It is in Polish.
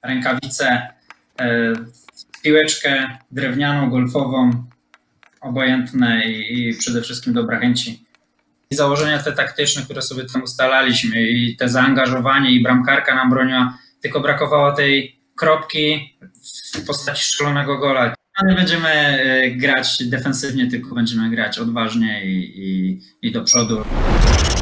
rękawice, piłeczkę drewnianą, golfową, obojętne i przede wszystkim dobra chęci. I założenia te taktyczne, które sobie tam ustalaliśmy i te zaangażowanie i bramkarka nam broniła, tylko brakowało tej kropki w postaci strzelonego gola. A nie będziemy grać defensywnie, tylko będziemy grać odważnie i do przodu.